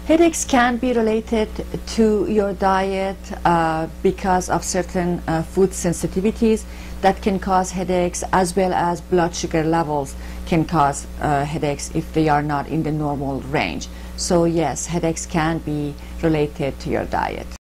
Headaches can be related to your diet because of certain food sensitivities that can cause headaches, as well as blood sugar levels can cause headaches if they are not in the normal range. So yes, headaches can be related to your diet.